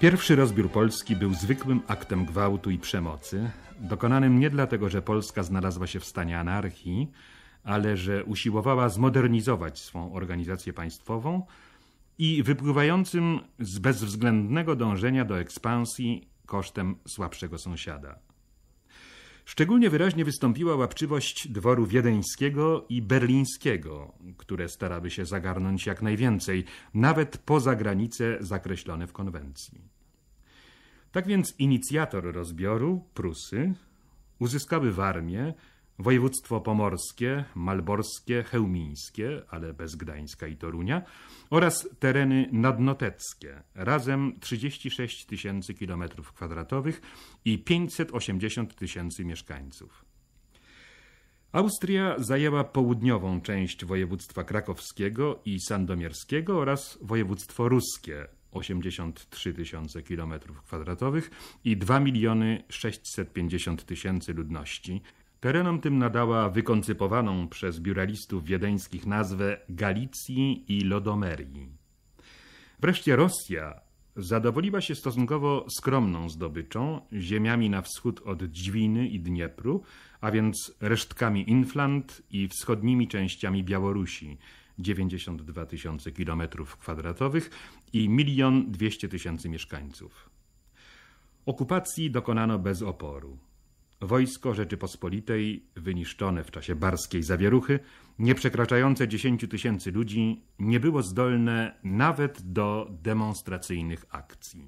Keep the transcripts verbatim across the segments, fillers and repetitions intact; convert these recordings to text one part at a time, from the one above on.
Pierwszy rozbiór Polski był zwykłym aktem gwałtu i przemocy, dokonanym nie dlatego, że Polska znalazła się w stanie anarchii, ale że usiłowała zmodernizować swą organizację państwową i wypływającym z bezwzględnego dążenia do ekspansji kosztem słabszego sąsiada. Szczególnie wyraźnie wystąpiła łapczywość dworu wiedeńskiego i berlińskiego, które starały się zagarnąć jak najwięcej, nawet poza granice zakreślone w konwencji. Tak więc inicjator rozbioru, Prusy, uzyskały Warmię, województwo pomorskie, malborskie, chełmińskie, ale bez Gdańska i Torunia, oraz tereny nadnoteckie, razem trzydzieści sześć tysięcy kilometrów kwadratowych i pięćset osiemdziesiąt tysięcy mieszkańców. Austria zajęła południową część województwa krakowskiego i sandomierskiego oraz województwo ruskie, osiemdziesiąt trzy tysiące kilometrów kwadratowych i dwa miliony sześćset pięćdziesiąt tysięcy ludności. Terenom tym nadała wykoncypowaną przez biuralistów wiedeńskich nazwę Galicji i Lodomerii. Wreszcie Rosja zadowoliła się stosunkowo skromną zdobyczą, ziemiami na wschód od Dźwiny i Dniepru, a więc resztkami Inflant i wschodnimi częściami Białorusi, dziewięćdziesiąt dwa tysiące kilometrów kwadratowych i milion dwieście tysięcy mieszkańców. Okupacji dokonano bez oporu. Wojsko Rzeczypospolitej, wyniszczone w czasie barskiej zawieruchy, nie przekraczające dziesięciu tysięcy ludzi, nie było zdolne nawet do demonstracyjnych akcji.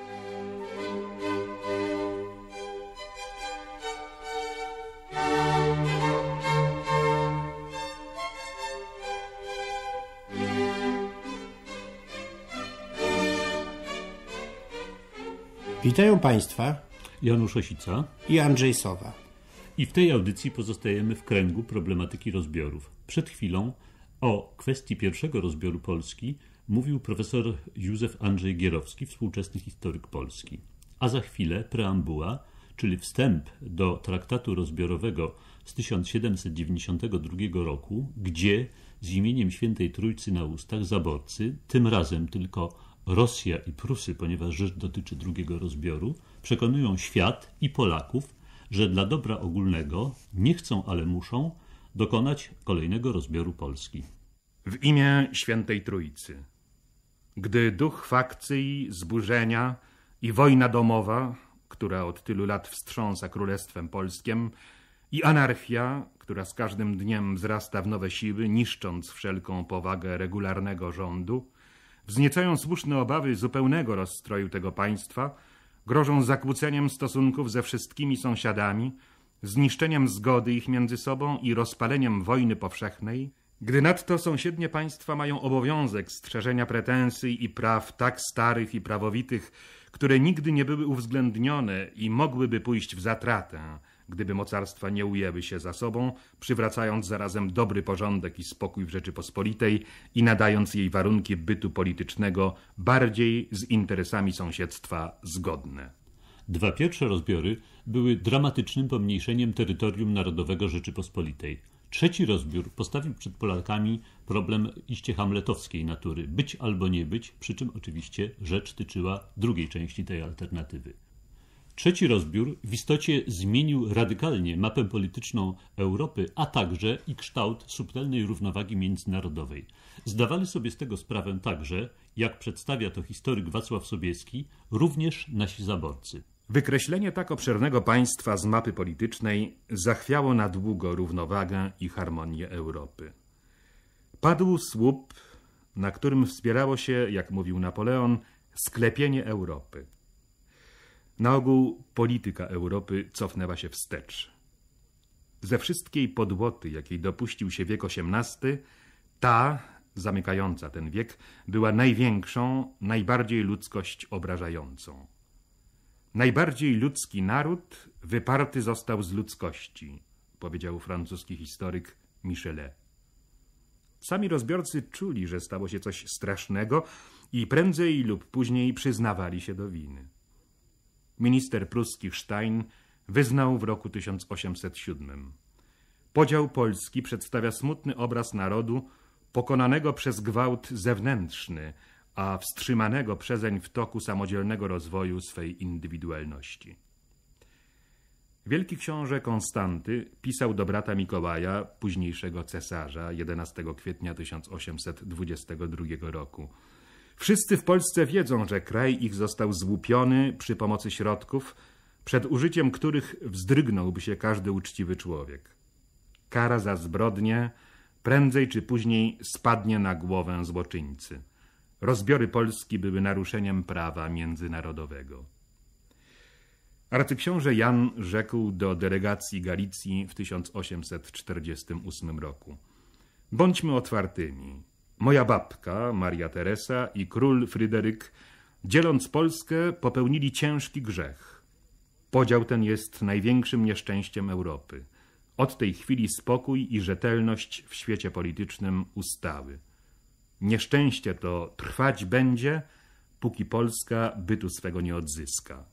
Witają Państwa Janusz Osica i Andrzej Sowa. I w tej audycji pozostajemy w kręgu problematyki rozbiorów. Przed chwilą o kwestii pierwszego rozbioru Polski mówił profesor Józef Andrzej Gierowski, współczesny historyk Polski. A za chwilę preambuła, czyli wstęp do traktatu rozbiorowego z tysiąc siedemset dziewięćdziesiątego drugiego roku, gdzie z imieniem Świętej Trójcy na ustach zaborcy, tym razem tylko Rosja i Prusy, ponieważ rzecz dotyczy drugiego rozbioru, przekonują świat i Polaków, że dla dobra ogólnego nie chcą, ale muszą dokonać kolejnego rozbioru Polski. W imię Świętej Trójcy. Gdy duch fakcji, zburzenia i wojna domowa, która od tylu lat wstrząsa Królestwem Polskiem, i anarchia, która z każdym dniem wzrasta w nowe siły, niszcząc wszelką powagę regularnego rządu, wzniecają słuszne obawy zupełnego rozstroju tego państwa, grożą zakłóceniem stosunków ze wszystkimi sąsiadami, zniszczeniem zgody ich między sobą i rozpaleniem wojny powszechnej, gdy nadto sąsiednie państwa mają obowiązek strzeżenia pretensji i praw tak starych i prawowitych, które nigdy nie były uwzględnione i mogłyby pójść w zatratę, gdyby mocarstwa nie ujęły się za sobą, przywracając zarazem dobry porządek i spokój w Rzeczypospolitej i nadając jej warunki bytu politycznego bardziej z interesami sąsiedztwa zgodne. Dwa pierwsze rozbiory były dramatycznym pomniejszeniem terytorium narodowego Rzeczypospolitej. Trzeci rozbiór postawił przed Polakami problem iście hamletowskiej natury, być albo nie być, przy czym oczywiście rzecz tyczyła drugiej części tej alternatywy. Trzeci rozbiór w istocie zmienił radykalnie mapę polityczną Europy, a także i kształt subtelnej równowagi międzynarodowej. Zdawali sobie z tego sprawę także, jak przedstawia to historyk Wacław Sobieski, również nasi zaborcy. Wykreślenie tak obszernego państwa z mapy politycznej zachwiało na długo równowagę i harmonię Europy. Padł słup, na którym wspierało się, jak mówił Napoleon, sklepienie Europy. Na ogół polityka Europy cofnęła się wstecz. Ze wszystkiej podłoty, jakiej dopuścił się wiek osiemnasty, ta, zamykająca ten wiek, była największą, najbardziej ludzkość obrażającą. Najbardziej ludzki naród wyparty został z ludzkości, powiedział francuski historyk Michelet. Sami rozbiorcy czuli, że stało się coś strasznego i prędzej lub później przyznawali się do winy. Minister pruski Stein wyznał w roku tysiąc osiemset siódmym. Podział Polski przedstawia smutny obraz narodu pokonanego przez gwałt zewnętrzny, a wstrzymanego przezeń w toku samodzielnego rozwoju swej indywidualności. Wielki książę Konstanty pisał do brata Mikołaja, późniejszego cesarza, jedenastego kwietnia tysiąc osiemset dwudziestego drugiego roku. Wszyscy w Polsce wiedzą, że kraj ich został złupiony przy pomocy środków, przed użyciem których wzdrygnąłby się każdy uczciwy człowiek. Kara za zbrodnię prędzej czy później spadnie na głowę złoczyńcy. Rozbiory Polski były naruszeniem prawa międzynarodowego. Arcyksiąże Jan rzekł do delegacji Galicji w tysiąc osiemset czterdziestym ósmym roku: bądźmy otwartymi. Moja babka, Maria Teresa, i król Fryderyk, dzieląc Polskę, popełnili ciężki grzech. Podział ten jest największym nieszczęściem Europy. Od tej chwili spokój i rzetelność w świecie politycznym ustały. Nieszczęście to trwać będzie, póki Polska bytu swego nie odzyska.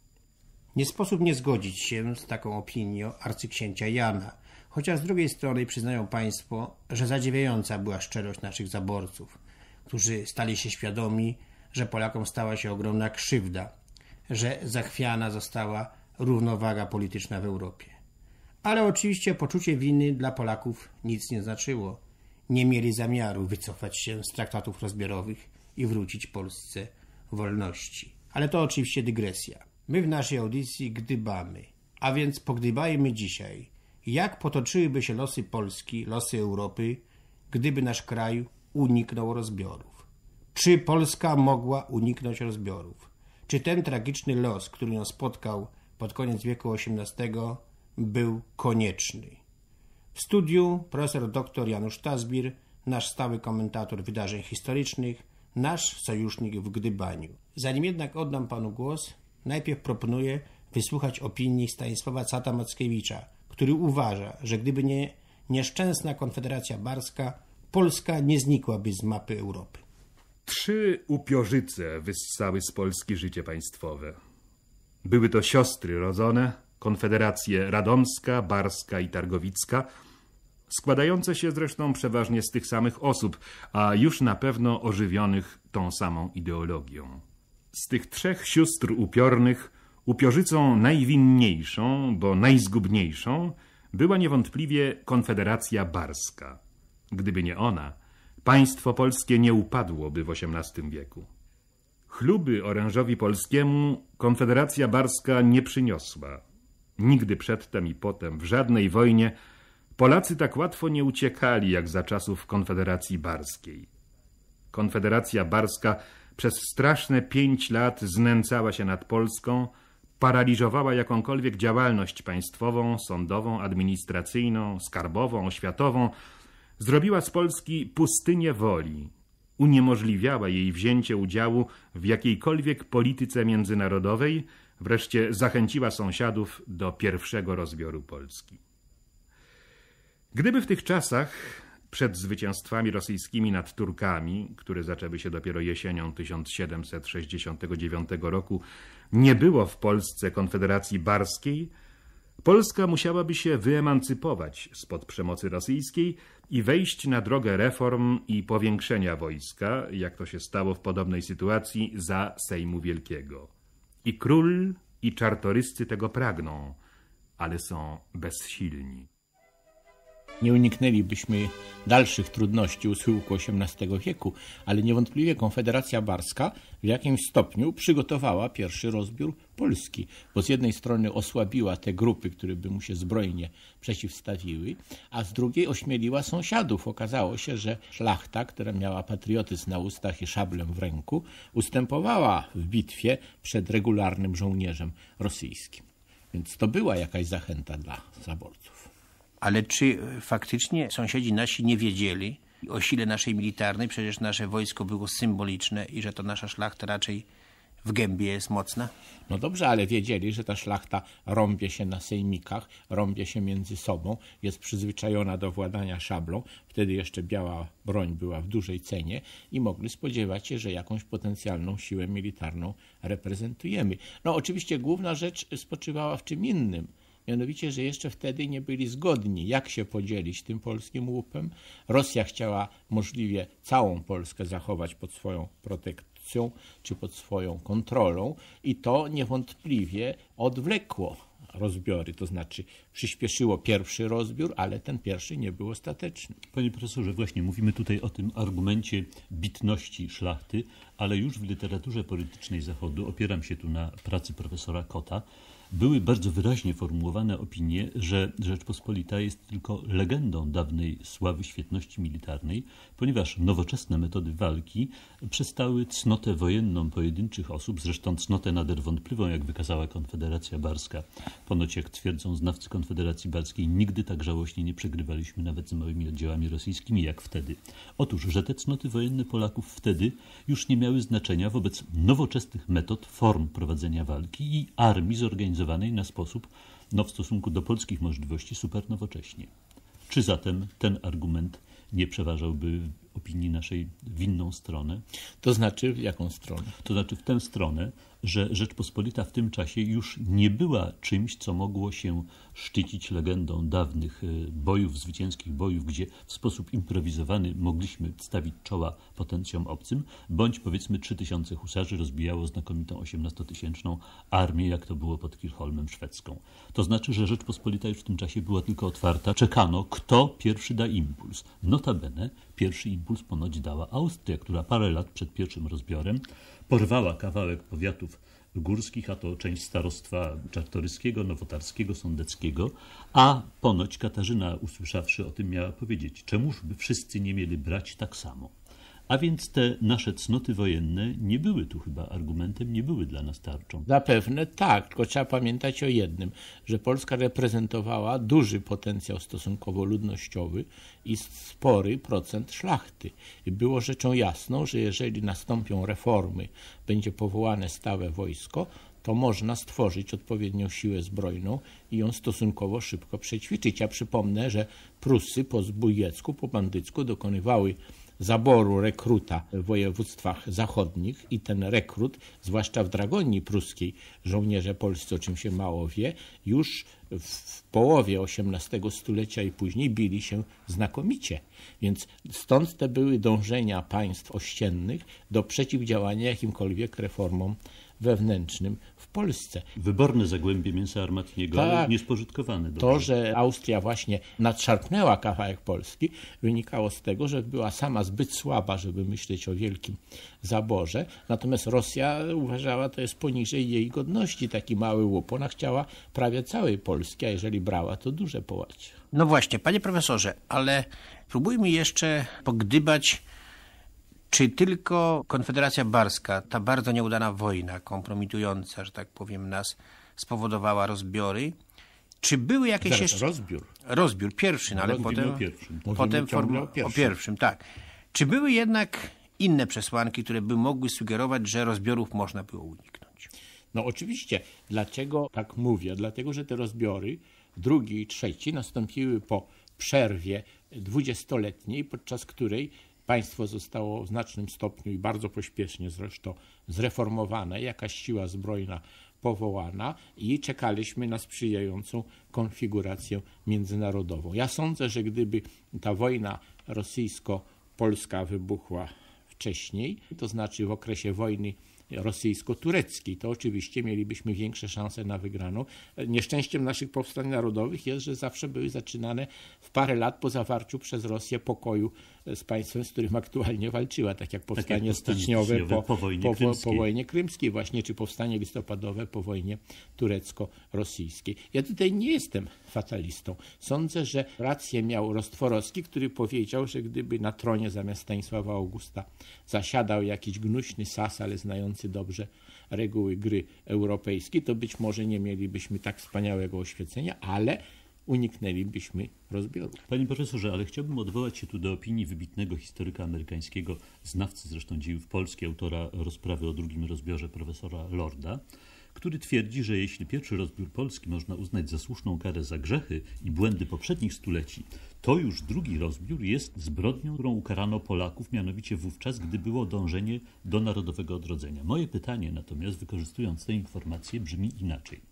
Nie sposób nie zgodzić się z taką opinią arcyksięcia Jana, chociaż z drugiej strony przyznają państwo, że zadziwiająca była szczerość naszych zaborców, którzy stali się świadomi, że Polakom stała się ogromna krzywda, że zachwiana została równowaga polityczna w Europie. Ale oczywiście poczucie winy dla Polaków nic nie znaczyło. Nie mieli zamiaru wycofać się z traktatów rozbiorowych i wrócić Polsce wolności. Ale to oczywiście dygresja. My w naszej audycji gdybamy, a więc pogdybajmy dzisiaj, jak potoczyłyby się losy Polski, losy Europy, gdyby nasz kraj uniknął rozbiorów. Czy Polska mogła uniknąć rozbiorów? Czy ten tragiczny los, który ją spotkał pod koniec wieku osiemnastego, był konieczny? W studiu profesor dr Janusz Tazbir, nasz stały komentator wydarzeń historycznych, nasz sojusznik w gdybaniu. Zanim jednak oddam panu głos, najpierw proponuję wysłuchać opinii Stanisława Cata-Mackiewicza, który uważa, że gdyby nie nieszczęsna Konfederacja Barska, Polska nie znikłaby z mapy Europy. Trzy upiorzyce wyssały z Polski życie państwowe. Były to siostry rodzone, konfederacje radomska, barska i targowicka, składające się zresztą przeważnie z tych samych osób, a już na pewno ożywionych tą samą ideologią. Z tych trzech sióstr upiornych upiorzycą najwinniejszą, bo najzgubniejszą, była niewątpliwie Konfederacja Barska. Gdyby nie ona, państwo polskie nie upadłoby w osiemnastym wieku. Chluby orężowi polskiemu Konfederacja Barska nie przyniosła. Nigdy przedtem i potem w żadnej wojnie Polacy tak łatwo nie uciekali jak za czasów Konfederacji Barskiej. Konfederacja Barska przez straszne pięć lat znęcała się nad Polską, paraliżowała jakąkolwiek działalność państwową, sądową, administracyjną, skarbową, oświatową, zrobiła z Polski pustynię woli, uniemożliwiała jej wzięcie udziału w jakiejkolwiek polityce międzynarodowej, wreszcie zachęciła sąsiadów do pierwszego rozbioru Polski. Gdyby w tych czasach, przed zwycięstwami rosyjskimi nad Turkami, które zaczęły się dopiero jesienią tysiąc siedemset sześćdziesiątego dziewiątego roku, nie było w Polsce Konfederacji Barskiej, Polska musiałaby się wyemancypować spod przemocy rosyjskiej i wejść na drogę reform i powiększenia wojska, jak to się stało w podobnej sytuacji za Sejmu Wielkiego. I król, i czartoryscy tego pragną, ale są bezsilni. Nie uniknęlibyśmy dalszych trudności u schyłku osiemnastego wieku, ale niewątpliwie Konfederacja Barska w jakimś stopniu przygotowała pierwszy rozbiór Polski, bo z jednej strony osłabiła te grupy, które by mu się zbrojnie przeciwstawiły, a z drugiej ośmieliła sąsiadów. Okazało się, że szlachta, która miała patriotyzm na ustach i szablę w ręku, ustępowała w bitwie przed regularnym żołnierzem rosyjskim. Więc to była jakaś zachęta dla zaborców. Ale czy faktycznie sąsiedzi nasi nie wiedzieli o sile naszej militarnej? Przecież nasze wojsko było symboliczne i że to nasza szlachta raczej w gębie jest mocna? No dobrze, ale wiedzieli, że ta szlachta rąbie się na sejmikach, rąbie się między sobą, jest przyzwyczajona do władania szablą, wtedy jeszcze biała broń była w dużej cenie i mogli spodziewać się, że jakąś potencjalną siłę militarną reprezentujemy. No oczywiście główna rzecz spoczywała w czym innym. mianowicie, że jeszcze wtedy nie byli zgodni, jak się podzielić tym polskim łupem. Rosja chciała możliwie całą Polskę zachować pod swoją protekcją czy pod swoją kontrolą i to niewątpliwie odwlekło rozbiory, to znaczy przyspieszyło pierwszy rozbiór, ale ten pierwszy nie był ostateczny. Panie profesorze, właśnie mówimy tutaj o tym argumencie bitności szlachty, ale już w literaturze politycznej Zachodu, opieram się tu na pracy profesora Kotta, były bardzo wyraźnie formułowane opinie, że Rzeczpospolita jest tylko legendą dawnej sławy świetności militarnej, ponieważ nowoczesne metody walki przestały cnotę wojenną pojedynczych osób, zresztą cnotę nader wątpliwą, jak wykazała Konfederacja Barska. Ponoć, jak twierdzą znawcy Konfederacji Barskiej, nigdy tak żałośnie nie przegrywaliśmy nawet z małymi oddziałami rosyjskimi jak wtedy. Otóż, że te cnoty wojenne Polaków wtedy już nie miały znaczenia wobec nowoczesnych metod, form prowadzenia walki i armii zorganizowanej na sposób, no w stosunku do polskich możliwości, super nowocześnie. Czy zatem ten argument nie przeważałby w opinii naszej w inną stronę? To znaczy w jaką stronę? To znaczy w tę stronę, że Rzeczpospolita w tym czasie już nie była czymś, co mogło się szczycić legendą dawnych bojów, zwycięskich bojów, gdzie w sposób improwizowany mogliśmy stawić czoła potencjom obcym, bądź powiedzmy trzy tysiące husarzy rozbijało znakomitą osiemnastotysięczną armię, jak to było pod Kirchholmem szwedzką. To znaczy, że Rzeczpospolita już w tym czasie była tylko otwarta. Czekano, kto pierwszy da impuls. Notabene pierwszy impuls ponoć dała Austria, która parę lat przed pierwszym rozbiorem porwała kawałek powiatów górskich, a to część starostwa czartoryskiego, nowotarskiego, sądeckiego, a ponoć Katarzyna, usłyszawszy o tym, miała powiedzieć, czemuż by wszyscy nie mieli brać tak samo. A więc te nasze cnoty wojenne nie były tu chyba argumentem, nie były dla nas tarczą. Zapewne tak, tylko trzeba pamiętać o jednym, że Polska reprezentowała duży potencjał stosunkowo ludnościowy i spory procent szlachty. I było rzeczą jasną, że jeżeli nastąpią reformy, będzie powołane stałe wojsko, to można stworzyć odpowiednią siłę zbrojną i ją stosunkowo szybko przećwiczyć. Ja przypomnę, że Prusy po zbójecku, po bandycku dokonywały zaboru rekruta w województwach zachodnich i ten rekrut, zwłaszcza w Dragonii Pruskiej, żołnierze polscy, o czym się mało wie, już w połowie osiemnastego stulecia i później bili się znakomicie. Więc stąd te były dążenia państw ościennych do przeciwdziałania jakimkolwiek reformom wewnętrznym w Polsce. Wyborne zagłębie mięsa armatniego, tak, ale niespożytkowane. Dobrze. To, że Austria właśnie nadszarpnęła kawałek Polski, wynikało z tego, że była sama zbyt słaba, żeby myśleć o wielkim zaborze. Natomiast Rosja uważała, to jest poniżej jej godności taki mały łup. Ona chciała prawie całej Polski, a jeżeli brała, to duże połacie. No właśnie, panie profesorze, ale spróbujmy jeszcze pogdybać, czy tylko Konfederacja Barska, ta bardzo nieudana wojna, kompromitująca, że tak powiem, nas spowodowała rozbiory, czy były jakieś Zaraz, jeszcze... Rozbiór. Rozbiór pierwszy, no, ale Mówimy potem... o pierwszym. Potem form... o, pierwszym. o pierwszym, tak. Czy były jednak inne przesłanki, które by mogły sugerować, że rozbiorów można było uniknąć? No oczywiście. Dlaczego tak mówię? Dlatego, że te rozbiory, drugi i trzeci, nastąpiły po przerwie dwudziestoletniej, podczas której państwo zostało w znacznym stopniu i bardzo pośpiesznie zresztą zreformowane, jakaś siła zbrojna powołana i czekaliśmy na sprzyjającą konfigurację międzynarodową. Ja sądzę, że gdyby ta wojna rosyjsko-polska wybuchła wcześniej, to znaczy w okresie wojny rosyjsko-tureckiej, to oczywiście mielibyśmy większe szanse na wygraną. Nieszczęściem naszych powstań narodowych jest, że zawsze były zaczynane w parę lat po zawarciu przez Rosję pokoju z państwem, z którym aktualnie walczyła, tak jak powstanie, tak jak powstanie styczniowe, styczniowe po, po, wojnie po, po wojnie krymskiej właśnie, czy powstanie listopadowe po wojnie turecko-rosyjskiej. Ja tutaj nie jestem fatalistą. Sądzę, że rację miał Rostworowski, który powiedział, że gdyby na tronie zamiast Stanisława Augusta zasiadał jakiś gnuśny sas, ale znający dobrze reguły gry europejskiej, to być może nie mielibyśmy tak wspaniałego oświecenia, ale uniknęlibyśmy rozbioru. Panie profesorze, ale chciałbym odwołać się tu do opinii wybitnego historyka amerykańskiego, znawcy zresztą dziejów polskich, autora rozprawy o drugim rozbiorze, profesora Lorda, który twierdzi, że jeśli pierwszy rozbiór Polski można uznać za słuszną karę za grzechy i błędy poprzednich stuleci, to już drugi rozbiór jest zbrodnią, którą ukarano Polaków, mianowicie wówczas, gdy było dążenie do narodowego odrodzenia. Moje pytanie natomiast, wykorzystując te informacje, brzmi inaczej.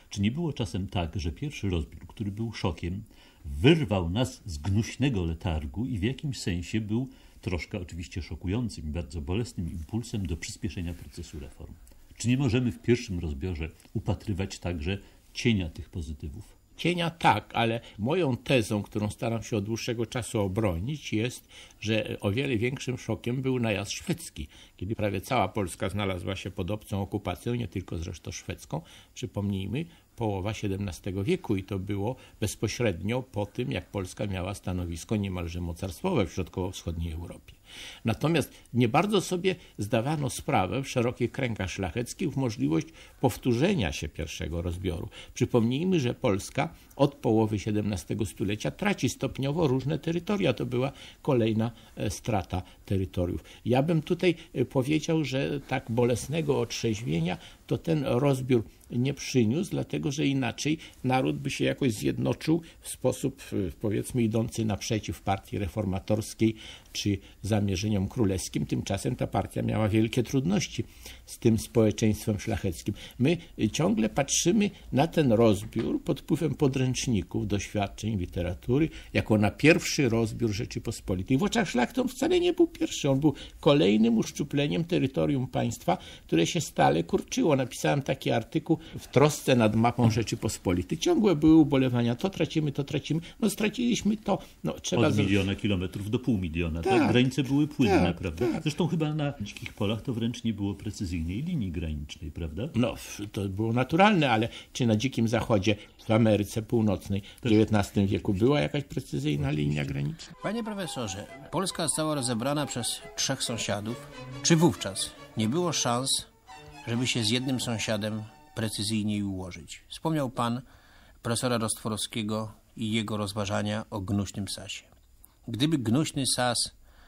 Czy nie było czasem tak, że pierwszy rozbiór, który był szokiem, wyrwał nas z gnuśnego letargu i w jakimś sensie był troszkę oczywiście szokującym i bardzo bolesnym impulsem do przyspieszenia procesu reform? Czy nie możemy w pierwszym rozbiorze upatrywać także cienia tych pozytywów? Cienia tak, ale moją tezą, którą staram się od dłuższego czasu obronić, jest, że o wiele większym szokiem był najazd szwedzki, kiedy prawie cała Polska znalazła się pod obcą okupacją, nie tylko zresztą szwedzką. Przypomnijmy, połowa siedemnastego wieku i to było bezpośrednio po tym, jak Polska miała stanowisko niemalże mocarstwowe w środkowo-wschodniej Europie. Natomiast nie bardzo sobie zdawano sprawę w szerokich kręgach szlacheckich w możliwość powtórzenia się pierwszego rozbioru. Przypomnijmy, że Polska od połowy siedemnastego stulecia traci stopniowo różne terytoria. To była kolejna strata terytoriów. Ja bym tutaj powiedział, że tak bolesnego otrzeźwienia to ten rozbiór nie przyniósł, dlatego że inaczej naród by się jakoś zjednoczył w sposób, powiedzmy, idący naprzeciw partii reformatorskiej czy zamierzeniom królewskim. Tymczasem ta partia miała wielkie trudności z tym społeczeństwem szlacheckim. My ciągle patrzymy na ten rozbiór pod wpływem podręczników, doświadczeń, literatury, jako na pierwszy rozbiór Rzeczypospolitej. W oczach szlachty on wcale nie był pierwszy. On był kolejnym uszczupleniem terytorium państwa, które się stale kurczyło. Napisałem taki artykuł w trosce nad mapą Rzeczypospolitej. Ciągłe były ubolewania. To tracimy, to tracimy. No straciliśmy to. No, trzeba Od z... miliona kilometrów do pół miliona. Tak, Tak, granice były płynne, tak, prawda? tak. Zresztą chyba na dzikich polach to wręcz nie było precyzyjnej linii granicznej, prawda? No, to było naturalne, ale czy na Dzikim Zachodzie, w Ameryce Północnej w dziewiętnastym wieku była jakaś precyzyjna linia graniczna? Panie profesorze, Polska została rozebrana przez trzech sąsiadów. Czy wówczas nie było szans, żeby się z jednym sąsiadem precyzyjniej ułożyć? Wspomniał pan profesora Rostworowskiego i jego rozważania o gnuśnym Sasie. Gdyby gnuśny Sas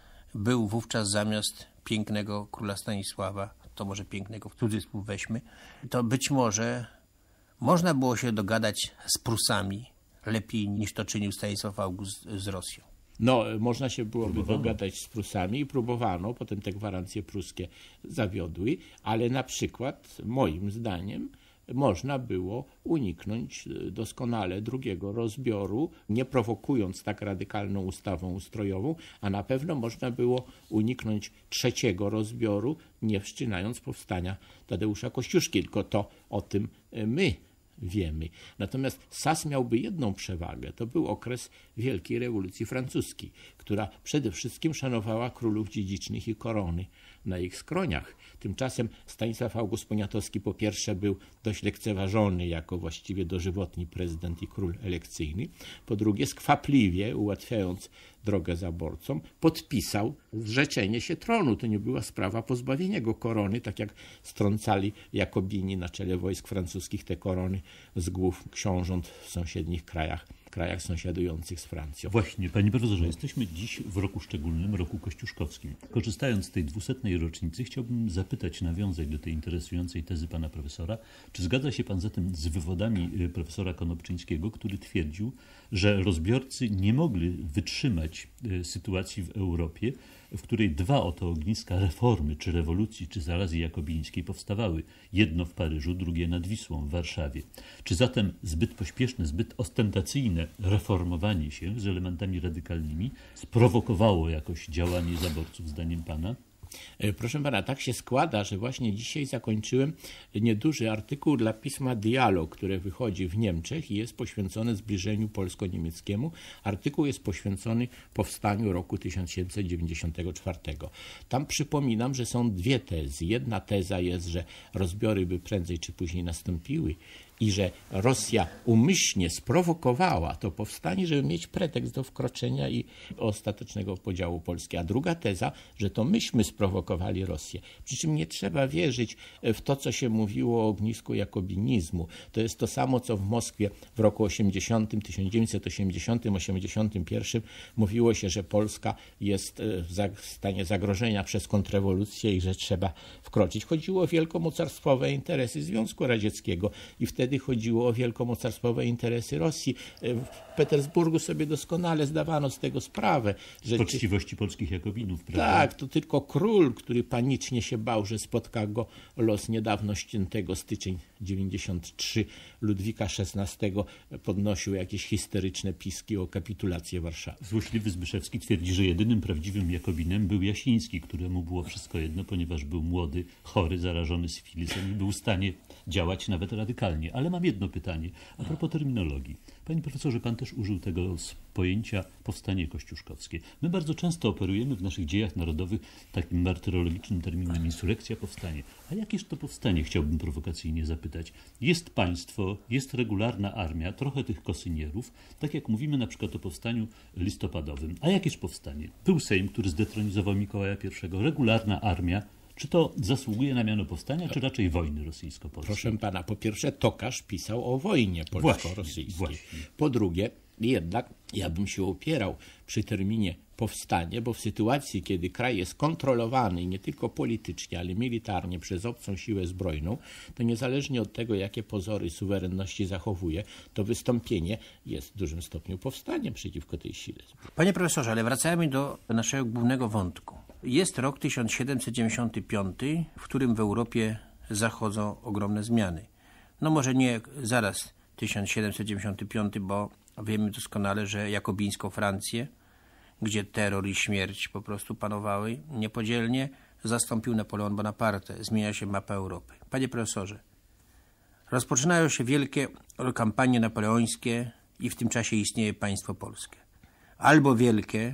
był wówczas zamiast pięknego króla Stanisława, to może pięknego w cudzysłów weźmy, to być może można było się dogadać z Prusami lepiej niż to czynił Stanisław August z Rosją. No, można się byłoby dogadać z Prusami i próbowano, potem te gwarancje pruskie zawiodły, ale na przykład, moim zdaniem, można było uniknąć doskonale drugiego rozbioru, nie prowokując tak radykalną ustawą ustrojową, a na pewno można było uniknąć trzeciego rozbioru, nie wszczynając powstania Tadeusza Kościuszki, tylko to o tym my wiemy. Natomiast Sas miałby jedną przewagę. To był okres Wielkiej Rewolucji Francuskiej, która przede wszystkim szanowała królów dziedzicznych i korony na ich skroniach. Tymczasem Stanisław August Poniatowski po pierwsze był dość lekceważony jako właściwie dożywotni prezydent i król elekcyjny. Po drugie skwapliwie, ułatwiając drogę zaborcom, podpisał zrzeczenie się tronu. To nie była sprawa pozbawienia go korony, tak jak strącali Jakobini na czele wojsk francuskich te korony z głów książąt w sąsiednich krajach, krajach sąsiadujących z Francją. Właśnie, panie profesorze, jesteśmy dziś w roku szczególnym, roku kościuszkowskim. Korzystając z tej dwusetnej rocznicy, chciałbym zapytać, nawiązać do tej interesującej tezy pana profesora, czy zgadza się pan zatem z wywodami profesora Konopczyńskiego, który twierdził, że rozbiorcy nie mogli wytrzymać sytuacji w Europie, w której dwa oto ogniska reformy, czy rewolucji, czy zarazji jakobińskiej powstawały. Jedno w Paryżu, drugie nad Wisłą w Warszawie. Czy zatem zbyt pośpieszne, zbyt ostentacyjne reformowanie się z elementami radykalnymi sprowokowało jakoś działanie zaborców, zdaniem pana? Proszę pana, tak się składa, że właśnie dzisiaj zakończyłem nieduży artykuł dla pisma Dialog, które wychodzi w Niemczech i jest poświęcony zbliżeniu polsko-niemieckiemu. Artykuł jest poświęcony powstaniu roku tysiąc siedemset dziewięćdziesiątego czwartego. Tam przypominam, że są dwie tezy. Jedna teza jest, że rozbiory by prędzej czy później nastąpiły i że Rosja umyślnie sprowokowała to powstanie, żeby mieć pretekst do wkroczenia i ostatecznego podziału Polski. A druga teza, że to myśmy sprowokowali Rosję. Przy czym nie trzeba wierzyć w to, co się mówiło o ognisku jakobinizmu. To jest to samo, co w Moskwie w roku osiemdziesiątym, tysiąc dziewięćset osiemdziesiątym, osiemdziesiątym pierwszym mówiło się, że Polska jest w stanie zagrożenia przez kontrrewolucję i że trzeba wkroczyć. Chodziło o wielkomocarstwowe interesy Związku Radzieckiego i wtedy chodziło o wielkomocarstwowe interesy Rosji. W Petersburgu sobie doskonale zdawano z tego sprawę. Że poczciwości polskich jakobinów, prawda? Tak, to tylko król, który panicznie się bał, że spotka go los niedawno ściętego styczeń dziewięćdziesiąt trzy Ludwika szesnastego podnosił jakieś histeryczne piski o kapitulację Warszawy. Złośliwy Zbyszewski twierdzi, że jedynym prawdziwym Jakobinem był Jasiński, któremu było wszystko jedno, ponieważ był młody, chory, zarażony syfilisem i był w stanie działać nawet radykalnie. Ale mam jedno pytanie a propos terminologii. Panie profesorze, pan też użył tego pojęcia powstanie kościuszkowskie. My bardzo często operujemy w naszych dziejach narodowych takim martyrologicznym terminem insurekcja, powstanie. A jakież to powstanie, chciałbym prowokacyjnie zapytać. Jest państwo, jest regularna armia, trochę tych kosynierów, tak jak mówimy na przykład o powstaniu listopadowym. A jakież powstanie? Był Sejm, który zdetronizował Mikołaja pierwszego, regularna armia. Czy to zasługuje na miano powstania, czy raczej wojny rosyjsko-polskiej? Proszę pana, po pierwsze Tokarz pisał o wojnie polsko-rosyjskiej. Po drugie, jednak ja bym się opierał przy terminie powstanie, bo w sytuacji, kiedy kraj jest kontrolowany nie tylko politycznie, ale militarnie przez obcą siłę zbrojną, to niezależnie od tego, jakie pozory suwerenności zachowuje, to wystąpienie jest w dużym stopniu powstaniem przeciwko tej sile. Panie profesorze, ale wracajmy do naszego głównego wątku. Jest rok tysiąc siedemset dziewięćdziesiąty piąty, w którym w Europie zachodzą ogromne zmiany. No może nie zaraz tysiąc siedemset dziewięćdziesiąty piąty, bo wiemy doskonale, że jakobińską Francję, gdzie terror i śmierć po prostu panowały niepodzielnie, zastąpił Napoleon Bonaparte. Zmienia się mapa Europy. Panie profesorze, rozpoczynają się wielkie kampanie napoleońskie i w tym czasie istnieje państwo polskie. Albo wielkie,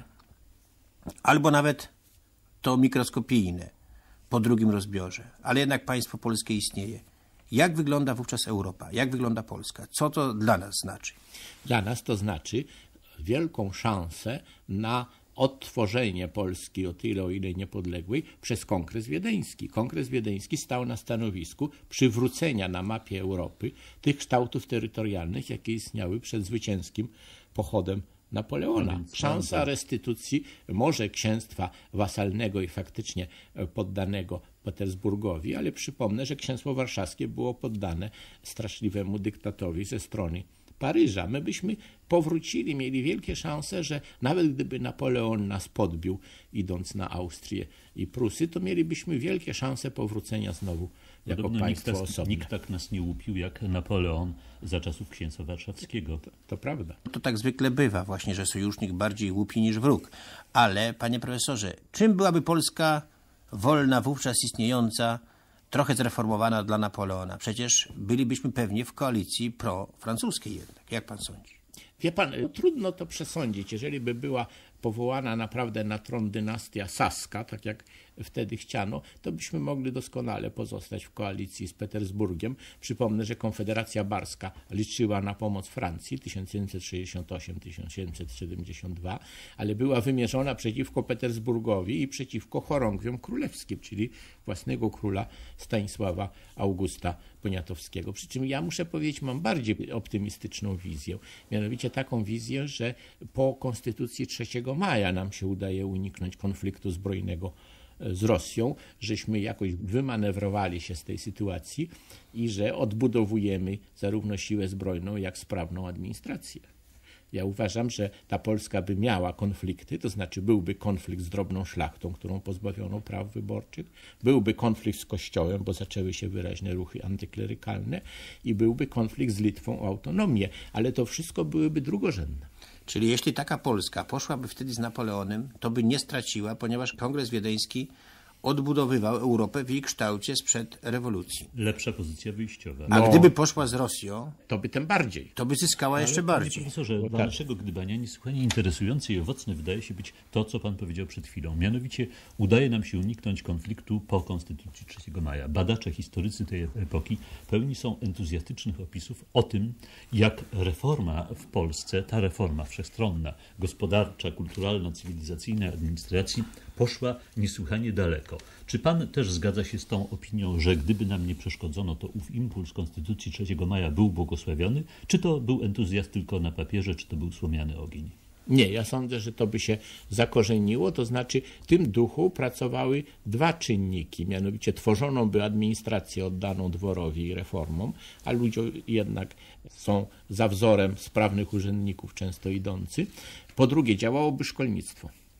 albo nawet to mikroskopijne po drugim rozbiorze, ale jednak państwo polskie istnieje. Jak wygląda wówczas Europa? Jak wygląda Polska? Co to dla nas znaczy? Dla nas to znaczy wielką szansę na odtworzenie Polski o tyle, o ile niepodległej, przez Kongres Wiedeński. Kongres Wiedeński stał na stanowisku przywrócenia na mapie Europy tych kształtów terytorialnych, jakie istniały przed zwycięskim pochodem Napoleona. Szansa restytucji może księstwa wasalnego i faktycznie poddanego Petersburgowi, ale przypomnę, że księstwo warszawskie było poddane straszliwemu dyktatowi ze strony Paryża. My byśmy powrócili, mieli wielkie szanse, że nawet gdyby Napoleon nas podbił, idąc na Austrię i Prusy, to mielibyśmy wielkie szanse powrócenia znowu jako Podobno państwo nikt, osobne. Nikt tak nas nie łupił jak Napoleon za czasów księstwa warszawskiego. To, to prawda. To tak zwykle bywa właśnie, że sojusznik bardziej łupi niż wróg. Ale, panie profesorze, czym byłaby Polska wolna, wówczas istniejąca, trochę zreformowana dla Napoleona? Przecież bylibyśmy pewnie w koalicji pro-francuskiej jednak. Jak pan sądzi? Wie pan, trudno to przesądzić. Jeżeli by była powołana naprawdę na tron dynastia saska, tak jak wtedy chciano, to byśmy mogli doskonale pozostać w koalicji z Petersburgiem. Przypomnę, że Konfederacja Barska liczyła na pomoc Francji tysiąc siedemset sześćdziesiąt osiem do tysiąc siedemset siedemdziesiąt dwa, ale była wymierzona przeciwko Petersburgowi i przeciwko chorągwiom królewskim, czyli własnego króla Stanisława Augusta Poniatowskiego. Przy czym ja muszę powiedzieć, mam bardziej optymistyczną wizję. Mianowicie taką wizję, że po Konstytucji trzeciego maja nam się udaje uniknąć konfliktu zbrojnego z Rosją, żeśmy jakoś wymanewrowali się z tej sytuacji i że odbudowujemy zarówno siłę zbrojną, jak sprawną administrację. Ja uważam, że ta Polska by miała konflikty, to znaczy byłby konflikt z drobną szlachtą, którą pozbawiono praw wyborczych, byłby konflikt z Kościołem, bo zaczęły się wyraźne ruchy antyklerykalne i byłby konflikt z Litwą o autonomię, ale to wszystko byłyby drugorzędne. Czyli jeśli taka Polska poszłaby wtedy z Napoleonem, to by nie straciła, ponieważ Kongres Wiedeński odbudowywał Europę w jej kształcie sprzed rewolucji. Lepsza pozycja wyjściowa. A No, gdyby poszła z Rosją, to by tym bardziej. to by zyskała jeszcze Ale, bardziej. Panie profesorze, dla tak. naszego gdybania niesłychanie interesujące i owocne wydaje się być to, co pan powiedział przed chwilą. Mianowicie udaje nam się uniknąć konfliktu po Konstytucji trzeciego maja. Badacze, historycy tej epoki pełni są entuzjastycznych opisów o tym, jak reforma w Polsce, ta reforma wszechstronna, gospodarcza, kulturalna, cywilizacyjna, administracji poszła niesłychanie daleko. Czy pan też zgadza się z tą opinią, że gdyby nam nie przeszkodzono, to ów impuls Konstytucji trzeciego maja był błogosławiony? Czy to był entuzjazm tylko na papierze, czy to był słomiany ogień? Nie, ja sądzę, że to by się zakorzeniło, to znaczy w tym duchu pracowały dwa czynniki, mianowicie tworzono by administrację oddaną dworowi i reformom, a ludzie jednak są za wzorem sprawnych urzędników często idący. Po drugie, działałoby szkolnictwo.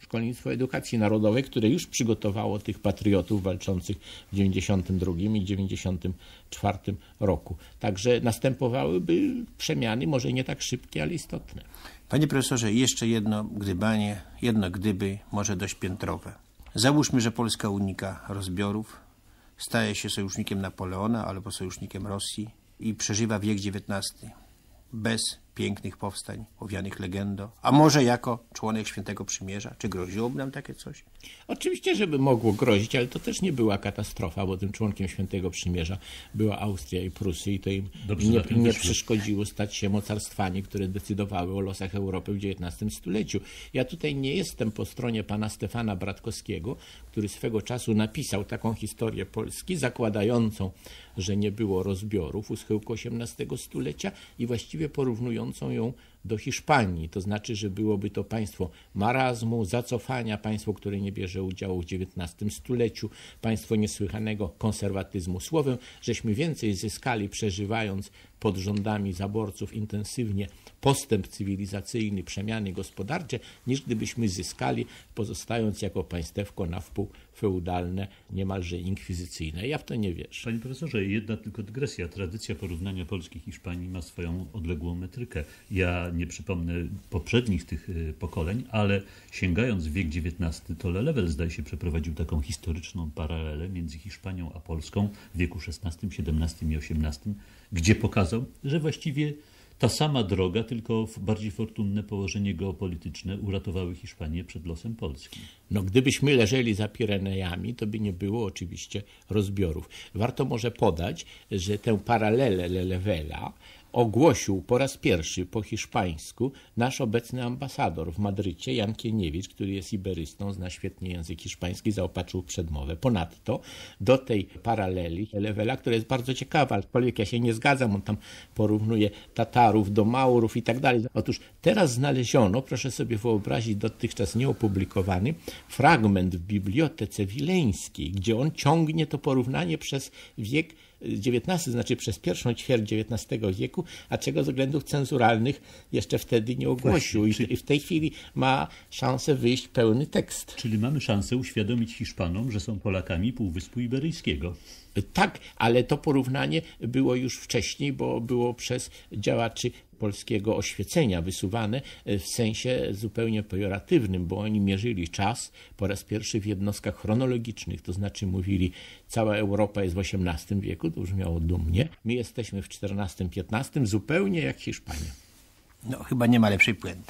Szkolnictwo Edukacji Narodowej, które już przygotowało tych patriotów walczących w dziewięćdziesiątym drugim i dziewięćdziesiątym czwartym roku. Także następowałyby przemiany, może nie tak szybkie, ale istotne. Panie profesorze, jeszcze jedno gdybanie, jedno gdyby, może dość piętrowe. Załóżmy, że Polska unika rozbiorów, staje się sojusznikiem Napoleona albo sojusznikiem Rosji i przeżywa wiek dziewiętnasty bez pięknych powstań, owianych legendą, a może jako członek Świętego Przymierza. Czy groziłoby nam takie coś? Oczywiście, żeby mogło grozić, ale to też nie była katastrofa, bo tym członkiem Świętego Przymierza była Austria i Prusy i to im Dobrze, nie, nie przeszkodziło stać się mocarstwami, które decydowały o losach Europy w dziewiętnastym stuleciu. Ja tutaj nie jestem po stronie pana Stefana Bratkowskiego, który swego czasu napisał taką historię Polski, zakładającą, że nie było rozbiorów u schyłku osiemnastego stulecia i właściwie porównującą ją do Hiszpanii. To znaczy, że byłoby to państwo marazmu, zacofania, państwo, które nie bierze udziału w dziewiętnastym stuleciu, państwo niesłychanego konserwatyzmu. Słowem, żeśmy więcej zyskali, przeżywając pod rządami zaborców intensywnie postęp cywilizacyjny, przemiany gospodarcze, niż gdybyśmy zyskali, pozostając jako państewko na wpół feudalne, niemalże inkwizycyjne. Ja w to nie wierzę. Panie profesorze, jedna tylko dygresja. Tradycja porównania Polski i Hiszpanii ma swoją odległą metrykę. Ja nie przypomnę poprzednich tych pokoleń, ale sięgając w wiek dziewiętnasty, to Lelewel, zdaje się, przeprowadził taką historyczną paralelę między Hiszpanią a Polską w wieku szesnastym, siedemnastym i osiemnastym, gdzie pokazał, że właściwie ta sama droga, tylko w bardziej fortunne położenie geopolityczne uratowały Hiszpanię przed losem Polski. No, gdybyśmy leżeli za Pirenejami, to by nie było oczywiście rozbiorów. Warto może podać, że tę paralelę Lelewela ogłosił po raz pierwszy po hiszpańsku nasz obecny ambasador w Madrycie, Jan Kieniewicz, który jest iberystą, zna świetnie język hiszpański, zaopatrzył przedmowę. Ponadto do tej paraleli Lelewela, która jest bardzo ciekawa, aczkolwiek ja się nie zgadzam, on tam porównuje Tatarów do Maurów i tak dalej. Otóż teraz znaleziono, proszę sobie wyobrazić, dotychczas nieopublikowany fragment w Bibliotece Wileńskiej, gdzie on ciągnie to porównanie przez wiek dziewiętnasty, znaczy przez pierwszą ćwierć dziewiętnastego wieku, a czego ze względów cenzuralnych jeszcze wtedy nie ogłosił. I w tej chwili ma szansę wyjść pełny tekst. Czyli mamy szansę uświadomić Hiszpanom, że są Polakami Półwyspu Iberyjskiego. Tak, ale to porównanie było już wcześniej, bo było przez działaczy polskiego oświecenia wysuwane w sensie zupełnie pejoratywnym, bo oni mierzyli czas po raz pierwszy w jednostkach chronologicznych, to znaczy mówili, cała Europa jest w osiemnastym wieku, to brzmiało dumnie, my jesteśmy w czternastym, piętnastym, zupełnie jak Hiszpania. No chyba nie ma lepszej puenty.